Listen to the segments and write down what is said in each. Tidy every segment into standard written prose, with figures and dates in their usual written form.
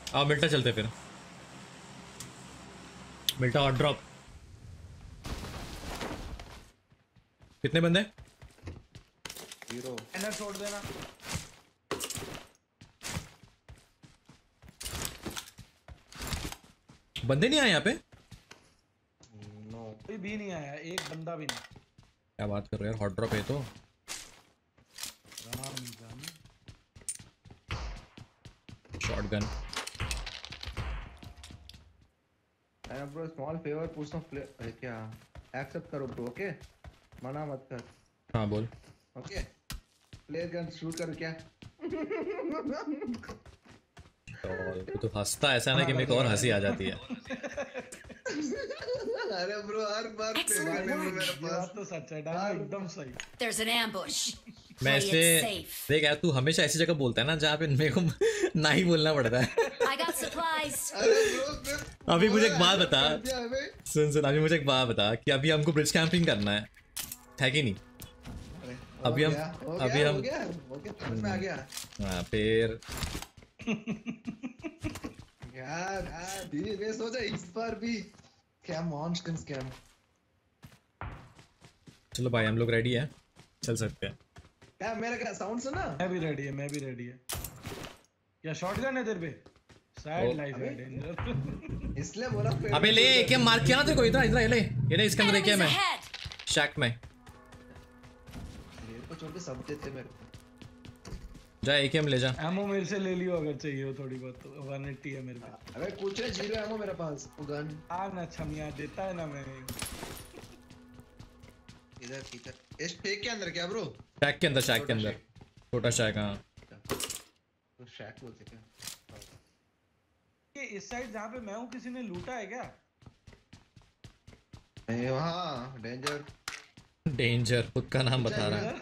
आओ मिल्टा चलते फिर, मिल्टा हॉट ड्रॉप। कितने बंदे? 0 एनर छोड़ देना। बंदे नहीं आए यहाँ पे? नो कोई भी नहीं आया, एक बंदा भी नहीं। क्या बात कर रहे हो यार, हॉट ड्रॉप है तो। राम जाने। शॉटगन। अरे ब्रो स्मॉल फेवर पूछता हूँ क्या एक्सेप्ट करो ब्रो, ओके मना मत कर। हाँ बोल। ओके प्लेयर गन शूट करो क्या? तो हंसता ऐसा ना कि मेरे को और हंसी आ जाती है। अरे ब्रो हर बार Excellent पे work. मेरे ये बात पास तो सच है, डायना एकदम सही। There's an ambush. मैं Play it इसलिए safe. देख यार, तू हमेशा ऐसी जगह बोलता है ना जहाँ पे मेरे को ना ही बोलना पड़ता है। I got supplies. अरे ब्रो अभी मुझे एक बात बता, क्या है बे? सुन अभी मुझे एक बात बता कि अभी हमको ब्रिज कैंपिंग करना है कि नहीं? अभी हम हो गया समझ में आ गया हाँ फिर यार धीरे मैं सोचा इस बार भी क्या मॉन्स्टर स्कैम। चलो भाई हम लोग रेडी है, चल सकते हैं। क्या मेरा क्या साउंड सुना? मैं भी रेडी है, मैं भी रेडी है। क्या शॉटगन है तेरे पे? साइड लाइफ है डेंजर। इसलिए बोला अबे ले क्या मार किया ना तेरे को, इधर इधर ले ये ले, इसके अंदर क्या Enemies मैं ahead. शैक में मेरे को छोड़ के सब देते मेरे को। जा एकेएम ले जा। एमो मेरे से ले लियो अगर चाहिए हो थोड़ी बहुत, तो 180 है मेरे पे। अबे कुछ है 0 एमो मेरे पास गन आ ना छमिया देता है ना मैं। इधर इस फेक के अंदर क्या ब्रो? शैक के अंदर, शैक के अंदर छोटा शैक। हाँ तो शैक बोलते क्या? ये इस साइड जहाँ पे मैं हूँ किसी ने लूटा है क्या? नहीं वहाँ डेंजर डेंजर खुद का नाम बता रहा है।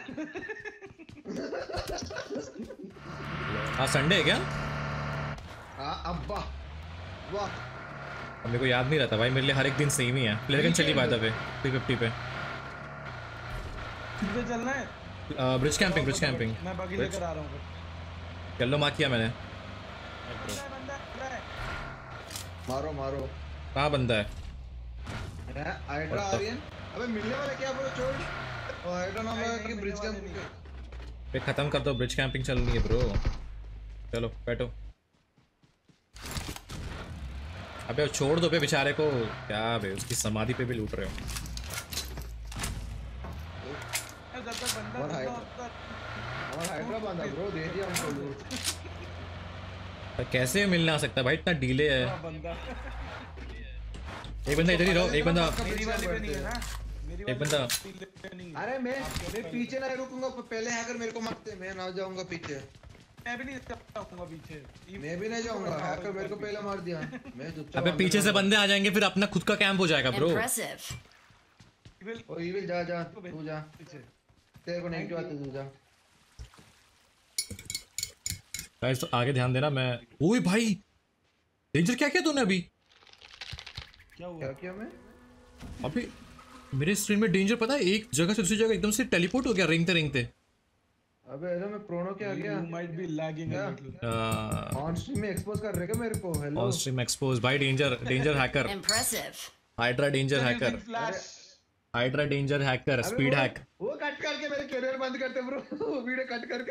हाँ संडे है क्या? हाँ अब्बा वाह अब मेरे को याद नहीं रहता भाई, मेरे लिए हर एक दिन सेम ही है। प्लेयर गन चली बाय द वे 350 पे। किस पे चलना है? Bridge camping, bridge camping. मैं बाकी लेकर आ रहा हूँ। चल लो, मार्क किया मैंने। बंदा है। मारो मारो। कहाँ बंदा है? हाइड्रा आ रही है। अबे मिलने वाला क्या ब्रो छोड़। और हाइड्रा नाम लगा कि ब्रिज का पे खत्म कर दो, ब्रिज कैंपिंग चल रही है ब्रो। चलो बैठो। अबे छोड़ दो बे बेचारे को, क्या बे उसकी समाधि पे भी लूट रहे हो। जब तक बंदा और हाइड्रा बांधा ब्रो, दे दिया हमको लूट। कैसे मिलना आ सकता है भाई, इतना डिले है। बंदा एक बंदा इधर ही रहो, एक बंदा मेरी वाली पे नहीं है ना, मेरी एक बंदा। अरे मैं पीछे नहीं रुकूंगा, पहले हैकर मेरे को मारते, मैं ना जाऊंगा पीछे। मैं भी नहीं जाऊंगा पीछे। मैं भी नहीं जाऊंगा, हैकर मेरे को पहले मार दिया। मैं चुपचाप अबे पीछे से बंदे आ जाएंगे फिर अपना खुद का कैंप हो जाएगा ब्रो। Impressive. ओ इविल जा जा तू जा, पीछे तेरे को नेगेटिव आते तू जा। गाइस तो आगे ध्यान देना। मैं ओए भाई डेंजर क्या किया तूने अभी? क्या हुआ? क्या किया मैं? अभी मेरे स्क्रीन में डेंजर पता है एक जगह से दूसरी जगह एकदम से टेलीपोर्ट हो गया रेंगते रेंगते। अबे हेलो मैं प्रोनो क्या गया? You might be lagging a little. On stream में एक्सपोज कर रहे क्या मेरे को? हेलो ऑन स्ट्रीम एक्सपोज भाई, danger hacker, Impressive. Hydra danger hacker, Flash. Hydra danger hacker, speed hack. वो कट करके मेरे कैरियर बंद करते ब्रो। वो वीडियो कट करके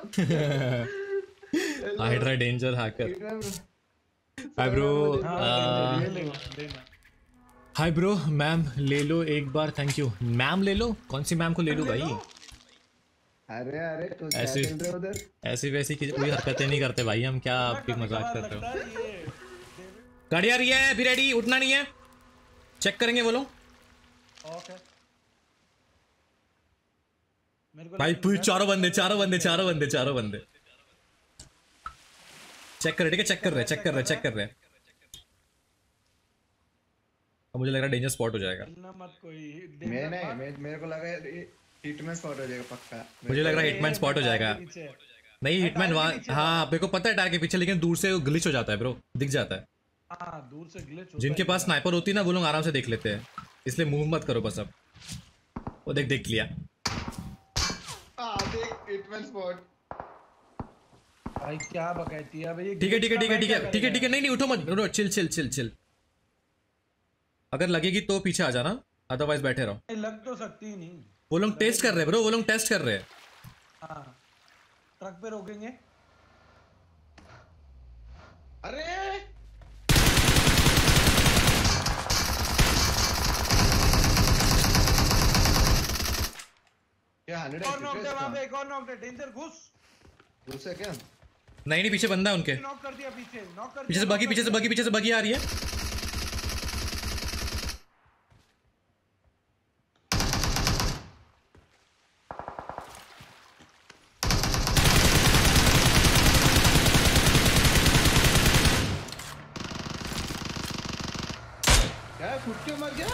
hydra danger hacker. Hi bro, ये ले लेना। हाय ब्रो, मैम ले लो एक बार, थैंक यू। मैम ले लो? कौन सी मैम को ले लूं भाई? अरे तो क्या ऐसी चल रहा है उधर? ऐसी वैसी कोई हरकतें नहीं करते भाई हम, क्या आपकी मजाक कर रहे हो? गाड़ी आ रही है, अभी रेडी, उठना नहीं है, चेक करेंगे बोलो। ओके मेरे को भाई पूरी चारों बंदे चेक कर रहे, ठीक है, चेक कर रहे। अब मुझे लग रहा है डेंजर स्पॉट हो जाएगा। ना मत कोई मैं नहीं, मेरे को लगा हिटमैन स्पॉट हो जाएगा पक्का। मुझे लग रहा है हिटमैन स्पॉट हो जाएगा। नहीं हिटमैन वहाँ, हाँ मेरे को पता है टायर के पीछे, लेकिन दूर से ग्लिच हो जाता है ब्रो, दिख जाता है। हाँ दूर से ग्लिच होता जिनके पास स्नाइपर होती है ना वो लोग आराम से देख लेते हैं, इसलिए मूव मत करो बस। अब वो देख लिया। देख हिटमैन स्पॉट। भाई क्या बकैती है भाई। ठीक है ठीक है ठीक है ठीक है ठीक है ठीक है, नहीं नहीं उठो मत, उठो, चिल चिल चिल चिल। अगर लगेगी तो पीछे आ जाना, अदरवाइज बैठे रहो। लग तो सकती ही नहीं। वो लोग टेस्ट कर रहे हैं ब्रो, वो लोग टेस्ट कर रहे हैं। हाँ ट्रक पे रोकेंगे। अरे क्या 100 और नॉक दे वहां पे, एक और नॉक दे। डेंजर घुस। दूसरे क्या नहीं नहीं पीछे बंदा है उनके, नॉक कर दिया पीछे, नॉक कर पीछे से बगी, पीछे से बगी, पीछे से बगी आ रही है। क्या खुद क्यों मर गया?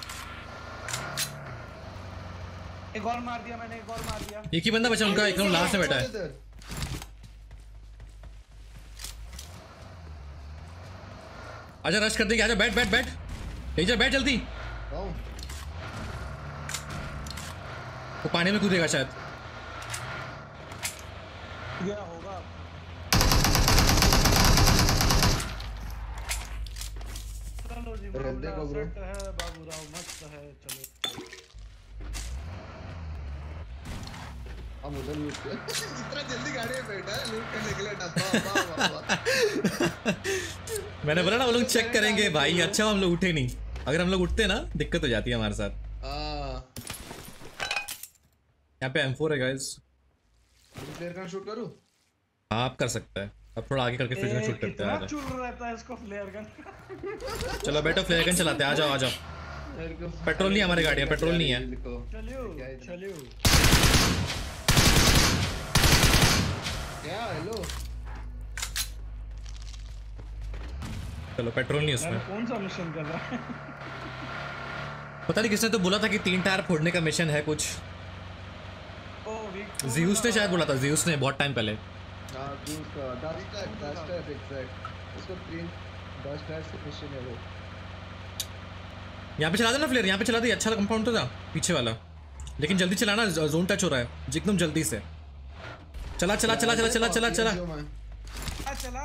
एक और मार दिया मैंने, एक और मार दिया। एक ही बंदा बचा उनका, एकदम लास्ट में बैठा है। इधर। आजा रश कर देंगे, आजा बैठ बैठ बैठ, डेंजर बैठ जल्दी। कौन? वो पानी में कूदेगा शायद। गया होगा। चलो जी अरे मामला देखो ब्रो। सेट है बाबूराव, मस्त है। चलो हम उधर लूट के इतना जल्दी गाड़ी में बैठा है लूट करने के लिए डब्बा। वाह मैंने बोला ना वो लोग चेक करेंगे भाई। अच्छा हम लोग उठे नहीं, अगर हम लोग उठते ना दिक्कत हो जाती है हमारे साथ। यहाँ पे M4 है गाइस। फ्लेयर गन शूट करूं? हाँ आप कर सकते हैं, अब थोड़ा आगे करके फिर शूट करते हैं। कितना चुल रहता है इसको फ्लेयर गन। चलो बैठो फ्लेयर गन चलाते हैं, आ जाओ आ जाओ। पेट्रोल नहीं है हमारी गाड़ी में, पेट्रोल नहीं है। चलियो चलियो। क्या हेलो? चलो पेट्रोल नहीं है उसमें। कौन सा मिशन कर रहा है? पता नहीं किसने तो बोला था कि 3 टायर फोड़ने का मिशन है कुछ। ज़्यूस ने शायद बोला था, ज़्यूस ने बहुत टाइम पहले। हां दूसरा डस्टर एग्जैक्ट उसको 3 डस्टर से मिशन है वो। यहाँ पे चला देना फ्लेयर, यहाँ पे चला दे, अच्छा कंपाउंड तो था पीछे वाला। लेकिन जल्दी चलाना, जोन टच हो रहा है एकदम जल्दी से। चला चला चला चला चला चला चला चला।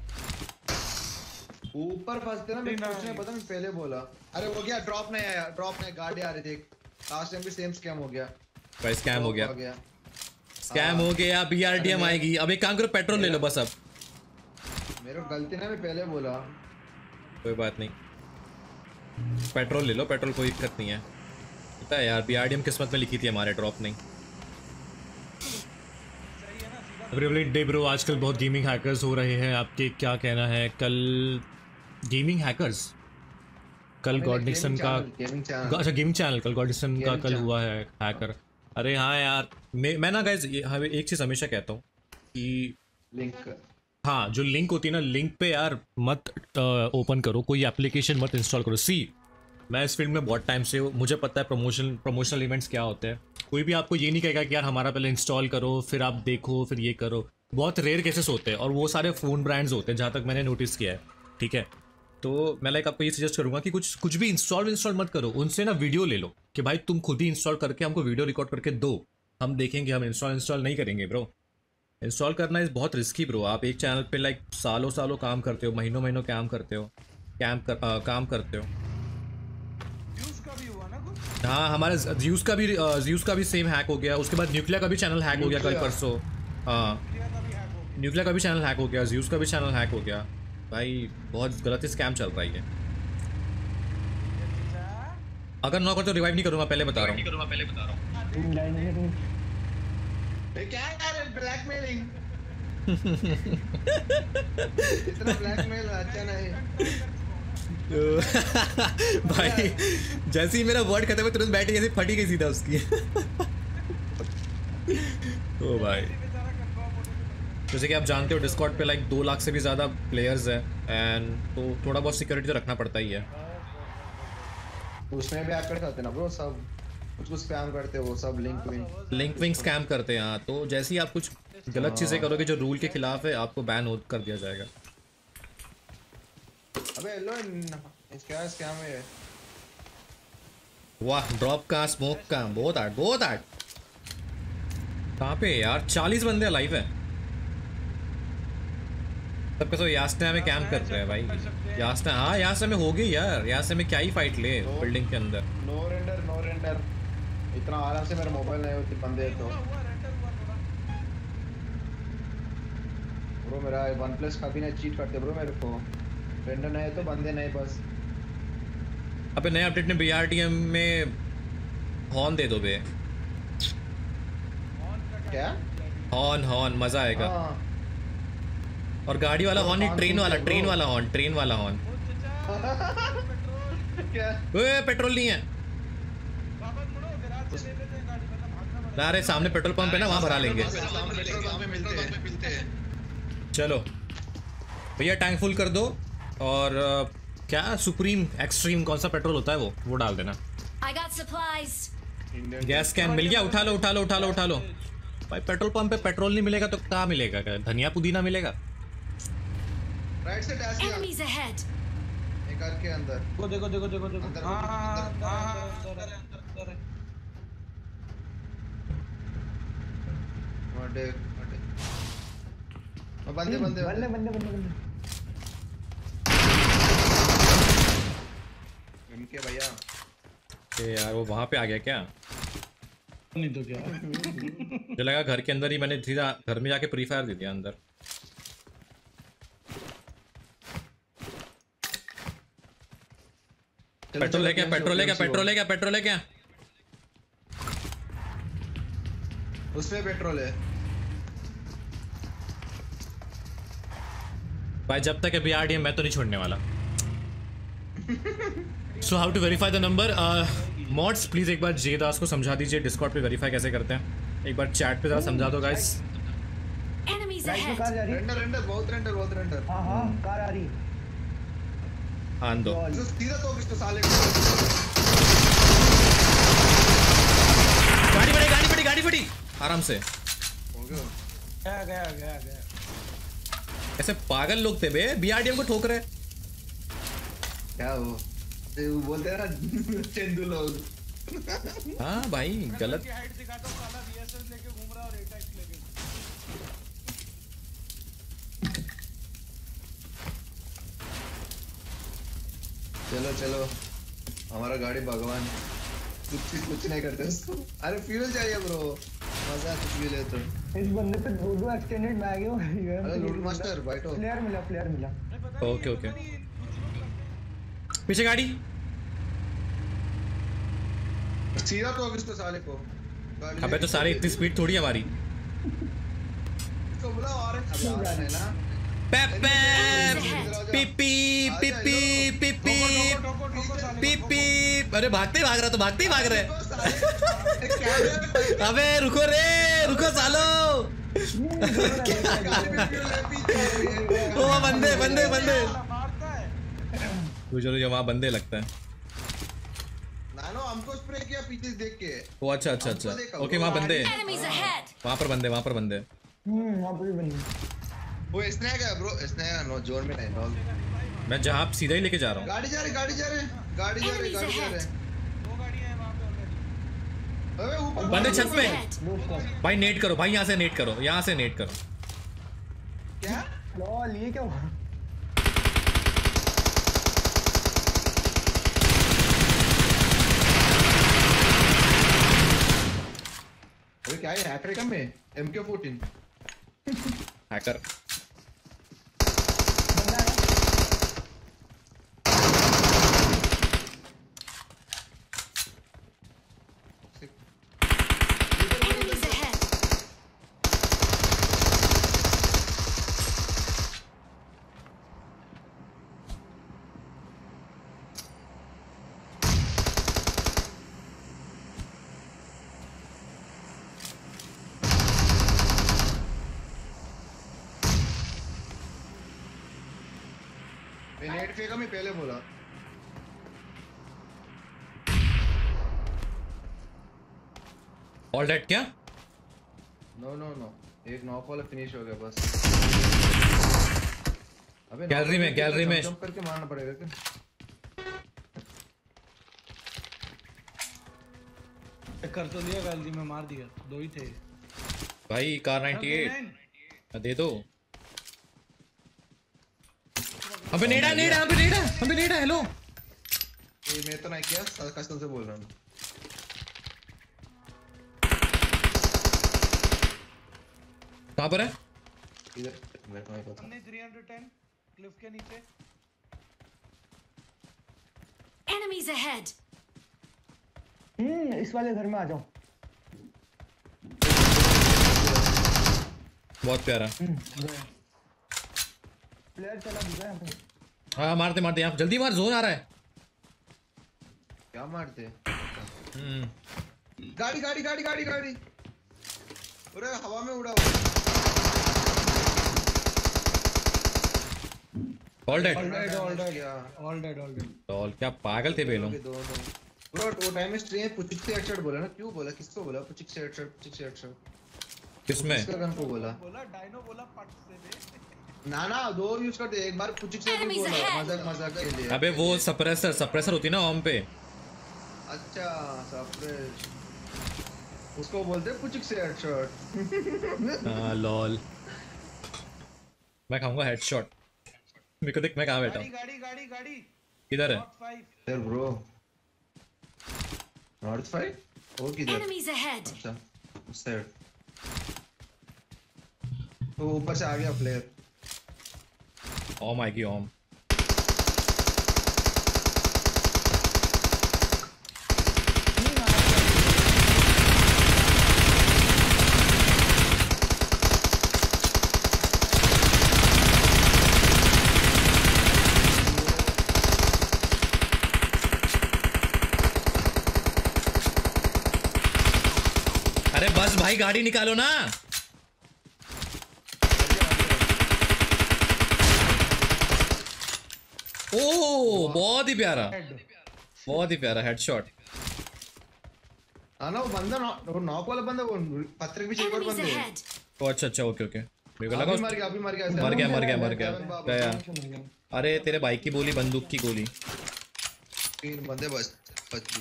ऊपर फंसते ना, मैं कुछ नहीं पता, मैं पहले बोला। अरे हो गया, ड्रॉप नहीं आया, ड्रॉप नहीं, गाड़ी आ रही थी। लास्ट टाइम भी सेम स्कैम हो गया भाई, स्कैम हो गया, स्कैम हो गया। BRDM आएगी। अब एक काम करो, पेट्रोल ले लो बस। अब मेरे को गलती ना, मैं पहले बोला। कोई बात नहीं, पेट्रोल ले लो, पेट्रोल कोई दिक्कत नहीं है। पता है यार BRDM किस्मत में लिखी थी हमारे, ड्रॉप नहीं। डे ब्रो, आजकल बहुत गेमिंग हैकर्स हो रहे हैं, आपके क्या कहना है? कल गेमिंग हैकर्स, कल गॉडनिक्सन का, अच्छा गेमिंग चैनल, कल गॉडनिक्सन का कल हुआ है हैकर। अरे हाँ यार, मैं ना गाइस एक चीज़ हमेशा कहता हूँ कि लिंक, हाँ जो लिंक होती है ना, लिंक पे यार मत ओपन करो, कोई एप्लीकेशन मत इंस्टॉल करो। मैं इस फील्ड में बहुत टाइम से हूँ, मुझे पता है प्रमोशनल इवेंट्स क्या होते हैं। कोई भी आपको ये नहीं कहेगा कि यार हमारा पहले इंस्टॉल करो फिर आप देखो फिर ये करो। बहुत रेयर केसेस होते हैं और वो सारे फ़ोन ब्रांड्स होते हैं जहाँ तक मैंने नोटिस किया है, ठीक है। तो मैं आपको ये सजेस्ट करूँगा कि कुछ भी इंस्टॉल मत करो, उनसे ना वीडियो ले लो कि भाई तुम खुद ही इंस्टॉल करके हमको वीडियो रिकॉर्ड करके दो, हम देखेंगे। हम इंस्टॉल नहीं करेंगे ब्रो। इंस्टॉल करना इस बहुत रिस्की ब्रो। आप एक चैनल पे लाइक सालों काम करते हो, महीनों काम करते हो, काम करते हो। हाँ हमारे ज़्यूस का भी सेम हैक हो गया। उसके बाद न्यूक्लिया का भी चैनल हैक हो गया कल परसों। हाँ न्यूक्लिया का भी चैनल हैक हो गया, ज़्यूस का भी चैनल हैक हो गया। भाई बहुत गलत स्कैम चल रहा है। अगर नॉक कर तो रिवाइव नहीं करूँगा, पहले बता रहा हूँ। क्या यार ब्लैकमेलिंग। इतना ब्लैकमेल अच्छा नहीं। भाई जैसे ही मेरा वर्ड खत्म है तुरंत बैठ गई, फटी गई सीधा उसकी। ओ भाई जैसे कि आप जानते हो डिस्कॉर्ड पे लाइक 2 लाख से भी ज़्यादा प्लेयर्स हैं एंड तो थोड़ा बहुत सिक्योरिटी तो रखना पड़ता ही है। उसमें भी हैकर करते ना ब्रो, सब कुछ स्पैम करते हैं वो सब, लिंक विंग स्कैम करते हैं। हाँ तो जैसे ही आप कुछ गलत चीज़ें करोगे जो रूल के खिलाफ है, आपको बैन कर दिया जाएगा। अबे हेलो, इसका स्कैम है। वाह ड्रॉप का, स्मोक का, बहुत आर्ट। कहाँ पे यार 40 बंदे लाइव है। सबके सब यास्ना में कैंप कर रहे हैं भाई। यास्ना, हाँ यास्ना में हो गई यार, यास्ना में क्या ही फाइट ले बिल्डिंग के अंदर। नो रेंडर नो रेंडर, इतना आराम से मेरा मोबाइल नहीं होती बंदे तो ब्रो। मेरा वन प्लस का भी नहीं चीट करते ब्रो मेरे को, रेंडर नहीं तो बंदे नहीं बस। अबे नए अपडेट में BRTM में हॉर्न दे दो बे। क्या हॉर्न हॉर्न मजा आएगा। हाँ। और गाड़ी वाला हॉर्न नहीं, ट्रेन वाला, ट्रेन वाला हॉर्न, ट्रेन वाला हॉर्न। क्या ओए पेट्रोल नहीं है। अरे सामने पेट्रोल पंप है ना, वहाँ भरा लेंगे। चलो भैया टैंक फुल कर दो। और क्या सुप्रीम एक्सट्रीम कौन सा पेट्रोल होता है वो डाल देना। I got supplies. Gas can मिल गया, उठा लो उठा लो उठा लो उठा लो। भाई पेट्रोल पंप पे पेट्रोल नहीं मिलेगा तो कहाँ मिलेगा? क्या धनिया पुदीना मिलेगा? राइट से डैश किया Enemies ahead. एक घर के अंदर। देखो देखो देखो देखो देखो। अंदर, हाँ अंदर, अंदर है, अंदर है। बंदे बंदे बंदे बंदे बंदे इनके भैया। यार वो वहाँ पे आ गया क्या? नहीं तो क्या। मुझे लगा घर के अंदर ही, मैंने सीधा घर में जाके प्री फायर दे दिया अंदर। पेट्रोल है क्या? पेट्रोल है क्या? पेट्रोल है क्या? पेट्रोल है क्या? उसमें पेट्रोल है भाई। जब तक है BRTM मैं तो नहीं छोड़ने वाला। So how to verify the number? Mods please एक बार जे दास को समझा दीजिए डिस्कॉर्ड पे वेरीफाई कैसे करते हैं। एक बार चैट पे जरा समझा दो गाइस। Enemies राइट में कार ahead. जा रही है। रेंडर बहुत रेंडर। हाँ हाँ कार आ रही है। आन दो। जो सीधा तो किस तो साले को गाड़ी फटी गाड़ी फटी गाड़ी फटी आराम से। हो गया। गया। ऐसे पागल लोग थे बे, BRTM को ठोक रहे। क्या वो बोलते हैं ना चंदू लोग। हाँ भाई गलत। की हाइट दिखाता हूँ, साला VSS लेके घूम रहा है और एटैक लेके। चलो हमारा गाड़ी भगवान कुछ नहीं करते उसको। अरे फ्यूल चाहिए ब्रो, मजा कुछ भी ले तो। इस बंदे पे दो एक्सटेंडेड बैग है। अरे लूट मास्टर बैठो। प्लेयर मिला। ओके पीछे गाड़ी। सीधा तो किस तो साले को। अबे तो सारे इतनी स्पीड थोड़ी हमारी। इसको बुलाओ ऑरेंज अब आ रहा है ना। पेपे पिपी पिपी पिपी पिपी। अरे भागते ही भाग रहा, तो भागते ही भाग रहे। अबे रुको सालो। ओ बंदे मारता है। चलो ये वहाँ बंदे लगता है। नानो हमको स्प्रे किया पीछे देख के। ओ अच्छा ओके वहाँ बंदे, Enemies ahead. वहाँ पर बंदे वहाँ पर भी बंदे। वो स्नैक है ब्रो, स्नैक है नो जोन में नहीं। मैं जहाँ सीधा ही लेके जा रहा हूँ। गाड़ी जा रही। दो गाड़ियां हैं वहाँ पे ऑलरेडी। अबे ऊपर बंदे छत पे। Ahead. भाई नेट करो भाई, यहाँ से नेट करो, यहाँ से नेट करो। क्या लॉल ये क्या हुआ? अरे क्या है हैकर कम है MK14 हैकर। बंदा है। Enemies ahead. नेट फेंका मैं पहले बोला। ऑल डेड क्या? नो एक नॉक वाला फिनिश हो गया बस। अबे गैलरी में जंप करके मारना पड़ेगा क्या? कर तो लिया, गलती में मार दिया। दो ही थे भाई कार 98 दे दो। अबे नेड़ा नेड़ा अबे नेड़ा अबे नेड़ा हेलो ये मैं तो नहीं किया, कस्टम से बोल रहा हूँ। कहाँ पर है? इधर मेरे को नहीं पता। हमने 310 क्लिफ के नीचे। Enemies ahead. इस वाले घर में आ जाओ। बहुत प्यारा। प्लेयर चला दूसरा यहाँ पे। हाँ मारते मारते यहाँ जल्दी मार, जोन आ रहा है। क्या मारते? गाड़ी गाड़ी गाड़ी गाड़ी गाड़ी, अरे हवा में उड़ा हुआ। All dead all dead. All क्या पागल थे बे लोग। ब्रो वो टाइम में स्ट्रीम पुचिक से हेडशॉट बोला ना, क्यों बोला, किसको बोला पुचिक से हेडशॉट? पुचिक से हेडशॉट किसमें? किसका गन को बोला? डायनो बोला पट से दे। ना दो यूज करते, एक बार पुचिक से भी बोला, मजाक के लिए। अबे वो सप्रेसर होती ना ऑम पे। अच्छा सप्रेस, उसको बोलते हैं पुचिक से हेडशॉट। हाँ लॉल। मैं खाऊंगा हेडशॉट। मेरे को देख मैं कहाँ बैठा हूँ। गाड़ी किधर है? इधर ब्रो, नॉर्थ फाइव वो किधर? Enemies ahead. अच्छा उस साइड, तो ऊपर से आ गया प्लेयर। ओम आएगी ओम। अरे बस भाई गाड़ी निकालो ना। ओ बहुत ही प्यारा, बहुत ही प्यारा हेडशॉट। हाँ ना वो बंदा, वो नॉक वाला बंदा, वो पत्थर के पीछे एक और Enemies बंदे हैं। ahead. ओ अच्छा ओके मेरे को लगा अभी मर गया, अभी मर गया, मर गया गया। अरे तेरे भाई की बोली बंदूक की गोली। 3 बंदे बस 25।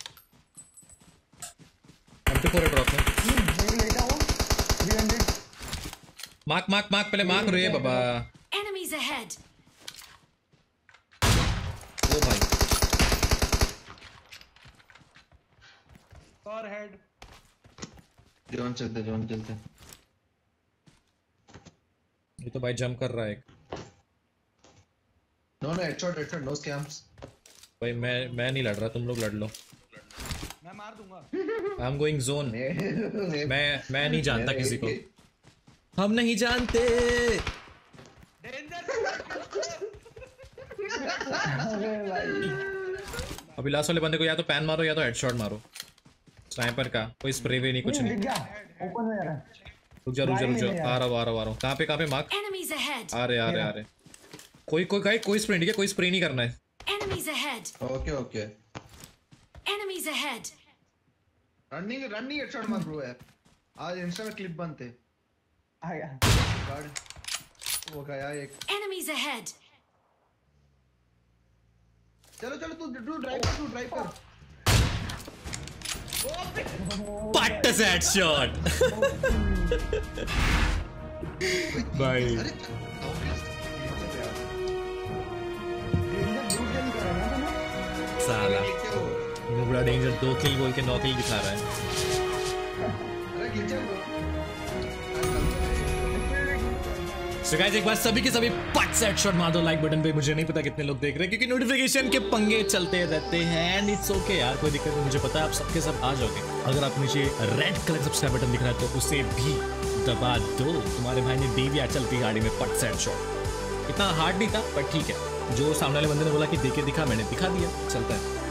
M24 ड्रॉप में एक लेटा हो 300। मार्क पहले मार्क रे बाबा। Enemies ahead. ओ भाई और हेड। जोन चलते। ये तो भाई जंप कर रहा है एक। No headshot no scams. भाई मैं नहीं लड़ रहा, तुम लोग लड़ लो। मैं मार दूंगा। I am going zone. मैं नहीं जानता किसी को, हम नहीं जानते। अरे भाई अभी लास्ट वाले बंदे को या तो पैन मारो या तो हेडशॉट मारो। स्नाइपर का कोई स्प्रे वे नहीं, कुछ नहीं। दिख गया, ओपन में जा रहा है। रुक जा आ रहा हूँ। कहाँ पे मार्क? Enemies ahead. आ रहे कोई स्प्रे नहीं, कोई स्प्रे नहीं करना है। Enemies ahead. Okay Enemies ahead. Running headshot मार ब्रो यार, आज इंस्टा में क्लिप बनते। आ गया। गाड़ी वो गया एक। Enemies ahead. चलो तू ड्राइव कर। पट से हेडशॉट भाई। अरे साला बड़ा डेंजर, 2 किल बोल के 9 किल दिखा रहा है। So guys, एक बार सभी के सभी पट से हेडशॉट मार दो लाइक बटन पे। मुझे नहीं पता कितने लोग देख रहे हैं क्योंकि नोटिफिकेशन के पंगे चलते रहते हैं एंड इट्स ओके यार, कोई दिक्कत नहीं। मुझे पता है आप सबके सब आ जाओगे। अगर आप नीचे रेड कलर सब्सक्राइब बटन दिख रहा है तो उसे भी दबा दो। तुम्हारे भाई ने दी भी चलती गाड़ी में पट से हेडशॉट। इतना हार्ड नहीं था पर ठीक है, जो सामने वाले बंदे ने बोला कि देके दिखा, मैंने दिखा दिया, चलता है।